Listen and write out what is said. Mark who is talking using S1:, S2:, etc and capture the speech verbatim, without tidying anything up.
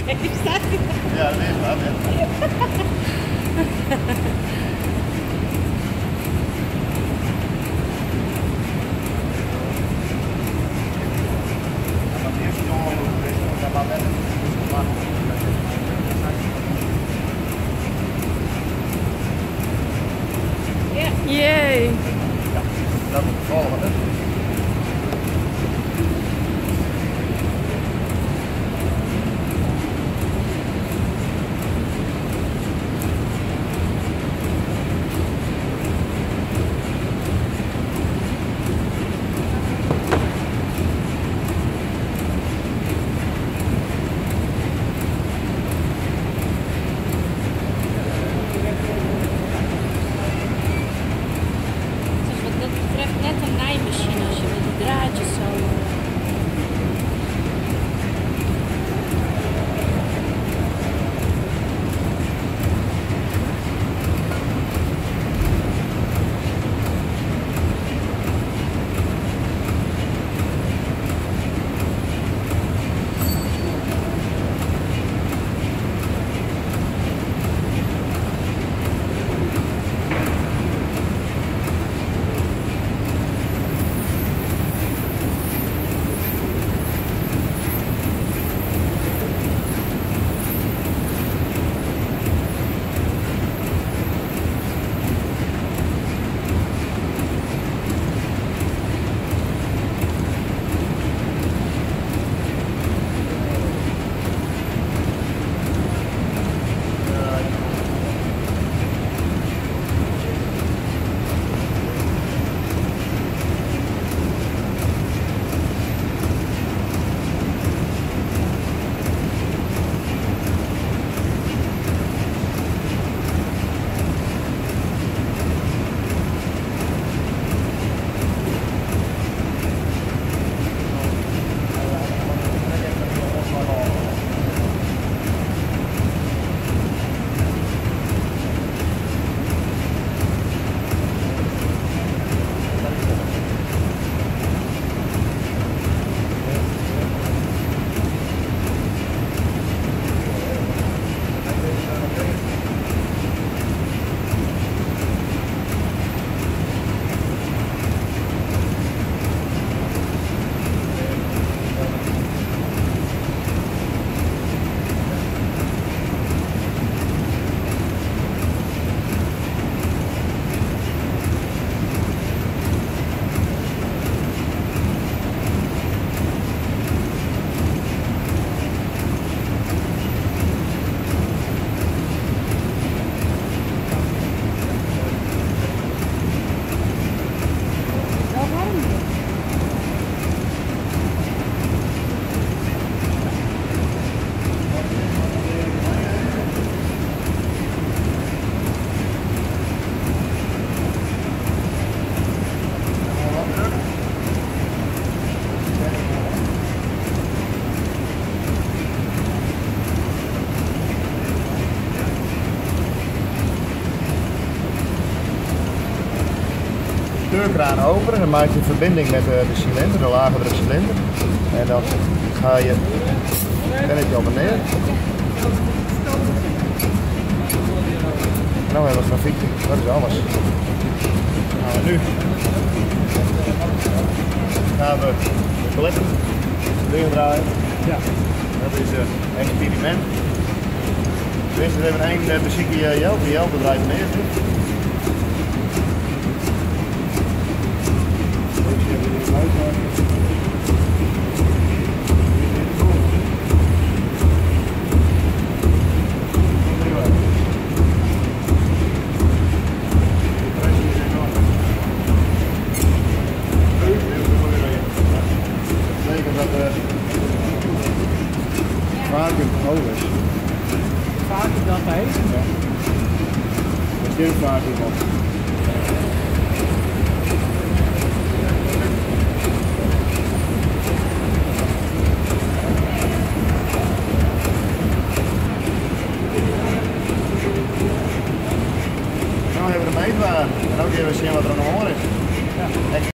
S1: Staat hij?
S2: Ja, dat is wel. Ja.
S3: Jee.
S2: Ja, dat is het volgende.
S1: Dat betreft net een naaimachine als je met die draadjes zo...
S2: Deurkraan open en dan maak je een verbinding met de, de cilinder, de lagere cilinder. En dan ga je het pennetje op en neer. En nou hebben we het grafiekje, dat is alles. Dan gaan we nu gaan we de kleppen erin draaien. Ja. Dat is een uh, experiment. Dus we hebben één uh, muziekje Jelte, Jelte draait hem eerst. Vacuüm hoog is.
S4: Vacuüm dan heet?
S2: Ja. Er is geen vacuüm op.